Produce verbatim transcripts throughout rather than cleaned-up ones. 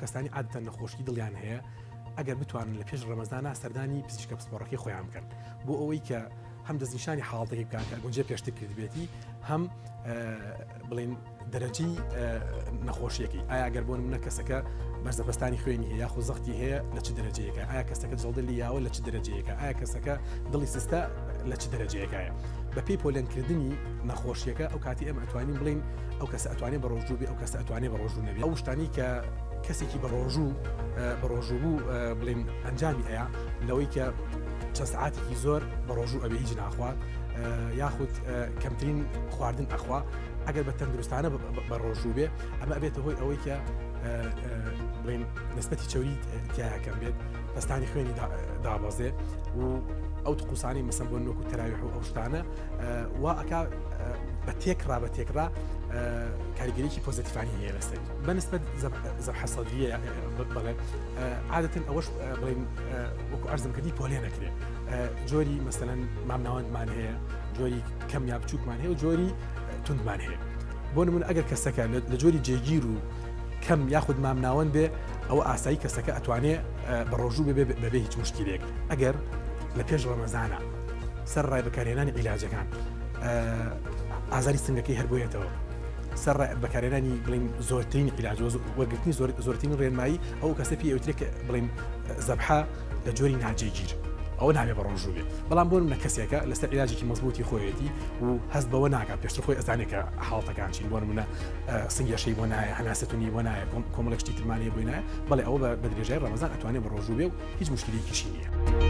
کەسانی عادەتەن نەخۆشی دڵیان هەیە ئەگەر بتوانن لە پێش ڕەمەزانە سەردانی پزیشکە پسپۆڕەکەی خۆیان بکەن بۆ ئەوەی کە هەم دەستنیشانی حاڵەتێکی بکات کە گونجێ پێشتر کردبێتی هەم بڵێن دەرەجەی نەخۆشیەکەی ئایا ئەگەر بۆ نمونە کەسەکە بەرزەبەستانی خوێنی هەیە یاخۆ زەختی هەیە لە چ دەرەجەیەکە ئایا کەسەکە جڵدلی یاوە لە چ دەرەجەیەکە ئایا کەسەکە دڵی سستە لە چ دەرەجەیەکایە بە پێی پۆلێنکردنی نەخۆشیەکە ئەو کاتی ئێمە ئەتوانین بڵین ئەو کەسە ئەتوانێت بە ڕۆژوو بێ ئەو کەسە ئەتوانێت بە ڕۆژوو نەبێت ئەو شتانی کە کەسێکی بە ڕۆژوو بە ڕۆژوو بوو بڵین ئەنجامی ئەیە لەوەی کە چەند سعاتێکی زۆر بە ڕۆژوو ئەبێ هیچ ناخوات یاخود کەمترین خواردن ئەخوا ئەگەر بە تەندروستانە بە ڕۆژوو بێ ئەمە ئەبێتە هۆی ئەوەی کە بڵین نسبەتی چەوری تیاکەم بێت بەستانی خوێنی دابەزێ و ئەو قوسانی مەسەن بۆ نۆک و تەراویح و ئەو شتانە وا ئەکا بە تێکڕا بە تێکڕا کاریگەریکی پۆزیتیڤانی هەیە لەسەر بەنسبەت زەبحە سەدریە بڵێ عادەتەن ئەوەش بڵێن وەکو عەرزم کردی پۆلێ نەکرێت جۆری مەسەلەن مامناوەندمان هەیە جۆری کەم یا بچووکمان هەیە و جۆری توندمان هەیە بۆ نمونە ئەگەر کەسەکە لە جۆری جێگیر و کەم یاخود مامناوەند بێ ئەوە ئاسایی کەسەکە ئەتوانێت بە ڕۆژوو بێ بەبێ هیچ مشکلێک ئەگەر لە پێش ڕەمەزانە سەر ڕای بەکارهێنانی عیلاجەکان ئازاری سنگەکەی هەر بۆیێتەوە سەر بەکارهێنانی بڵین زۆرترین عیلاج وەرگرتنی زۆرترین ڕێنمایی ئەو کەسە پێی ئەوترێت کە بڵین زەبحە لە جۆری ناجێگیر ئەوە نابێ بە ڕۆژوو بێ بەڵام بۆ منە کەسێکە لەسەر عیلاجێکی مەزبوطی خۆیەتی و هەست بەوە ناکات پێشتر خۆی ئەزانێت کە حاڵەتەکان چین بۆ منە سنگەشەی بۆ نایە هەناسەتونی بۆ نایە کۆمەڵێک شتی ترمانیە بۆی نایە بەڵێ ئەوە بە درێژای ڕەمەزان ئەتوانێت بە ڕۆژوو بێ و هیچ مشکلێکیشی نییە.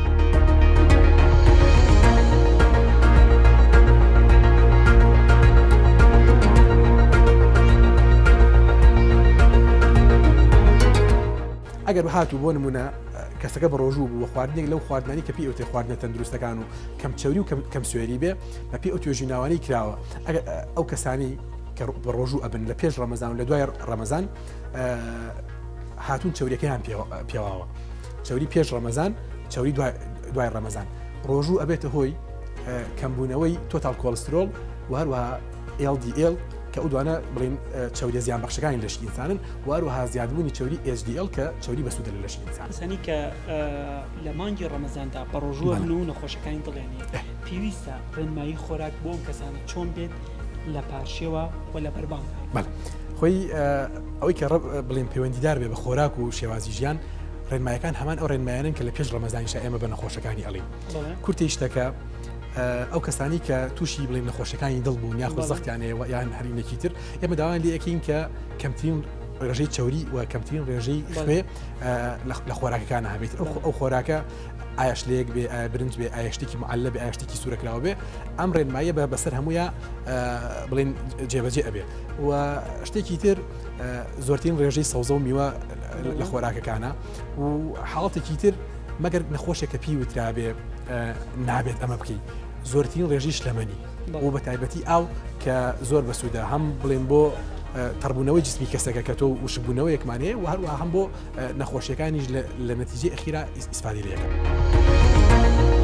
ئەگەر هاتوو بۆ نمونە کەسەکە بە ڕۆژوو بوو خواردنێک لەو خواردنانی کە پێی ئەوتێ خواردنە تەندروستەکان و کەم چەوری و کەم سوێری بێ بە پێی ئەو توێژیناوانەی کراوە ئەو کەسانی کە بە ڕۆژوو ئەبن لە پێش ڕەمەزان و لە دوای ڕەمەزان هاتوون چەوریەکەیان پێواوە چەوری پێش ڕەمەزان چەوری دوای ڕەمەزان ڕۆژوو ئەبێتە هۆی کەمبوونەوەی تۆتال کۆلسترۆل و هەروەها ئێل دی ئێل کە ئەو دوانە بڵین چەوری زیان بەخشەکانی لەشی ئینسانن و هەروەها زیادبوونی چەوری ئێچ دی ئێل کە چەوری بەسوودە لە لەشی ئینسان. سەنی کە لە مانگی ڕەمەزاندا بە ڕۆژوو هەن و نەخۆشەکانی دڵێنێ پێویستە ڕێنمایی خۆراک بۆ ئەم کەسانە چۆن بێت لە پاشێوە و لە بەربانگە. بەڵێ خۆی ئەوەی کە بڵین پەیوەندیدار بێ بە خۆراک و شێوازی ژیان ڕێنمایەکان هەمان ئەو ڕێنمایانن کە لە پێش ڕەمەزانیشە ئێمە بە نەخۆشەکانی ئەڵین. کورتی شتەکە ئەو کەسانی کە تووشی بڵێن نەخۆشەکانی دڵ بوون یاخود زەختیانەیە یان هەرینێکی تر ئێمە داوان لێ ئەەکەین کە کەمترین ڕێژەی چەوری و کەمترین ڕێژەی خوێ لە خۆراکەکانە هەبێت ئەو خۆراکە ئایشلەیەک بێ برنج بێ ئایشتێکی معلە بێ ئایشتێکی سوورەکراوە بێ ئەم ڕێنمایە بە بەسەر هەموویە بڵێن جێبەجێ ئەبێ و شتێکی تر زۆرترین ڕێژەی سەوزە و میوە لە خۆراکەکانە و حاڵەتێکی تر مەگەر نەخۆشێکە پێی وترابێ نابێت ئەمە بکەیت زۆرترین ڕێژی شلەمەنی و بە تایبەتی ئاو کە زۆر بەسوودە هەم بڵێن بۆ تەڕبوونەوەی جسمی کەسەکە کە تۆ وشبوونەوەیەکمانەیە و هەروە هەم بۆ نەخۆشیەکانیش لە نەتیجەی ئەخیرا ئیسفادی لێەکە.